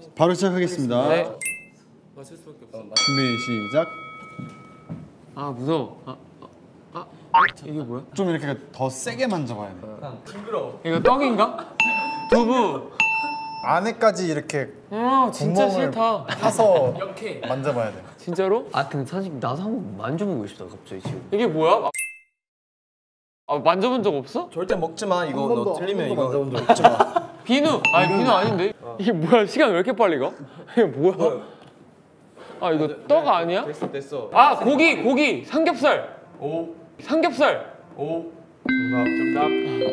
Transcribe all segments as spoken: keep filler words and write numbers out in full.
바로 시작하겠습니다. 네. 맞출 수밖에 없어. 준비 시작. 아 무서워. 아, 아, 아 이게 뭐야? 좀 이렇게 더 세게 만져봐야 돼. 징그러워. 이거 떡인가? 두부. 안에까지 이렇게 아 진짜 구멍을 싫다. 파서 만져봐야 돼. 진짜로? 아 근데 사실 나도 한번 만져보고 싶다 갑자기 지금. 이게 뭐야? 아 만져본 적 없어? 절대 먹지 마. 이거 너 틀리면 이거 만져본 적 없지 마. 비누! 아니 비누 아닌데? 이게 뭐야? 시간 왜 이렇게 빨리 가? 이게 뭐야? 아 이거 떡 아니야? 됐어 됐어. 아 고기! 고기! 삼겹살! 오. 삼겹살! 오. 정답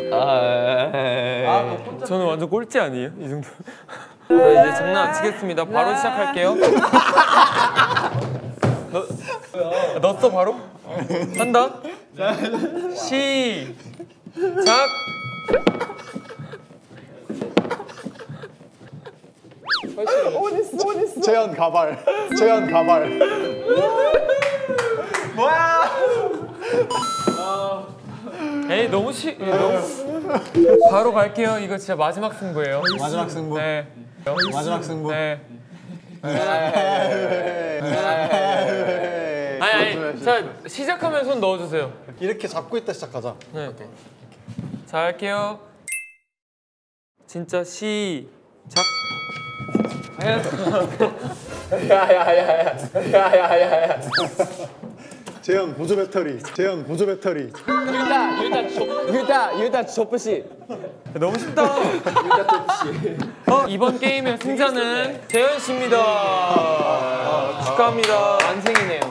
아, 저는 완전 꼴찌 아니에요? 이 정도 네, 이제 장난 안 치겠습니다. 바로 시작할게요. 너, 넣었어 바로? 한다? 시작! 재현 가발. 재현 가발. 에이 너무 쉬.. 너무 바로 갈게요. 이거 진짜 마지막 승부예요. 마지막 승부. 네. 마지막 승부. 네. 아니 아니 자 시작하면 손 넣어주세요. 이렇게 잡고 있다 시작하자. 네. 자 할게요. 진짜 시작. 야야야야야야야야야. 재현 보조 배터리. 재현 보조 배터리. 유다 유다 조 유다 유다 조프시. 너무 쉽다. 어, 이번 게임의 승자는 재현 씨입니다. 축하합니다. 완승이네요.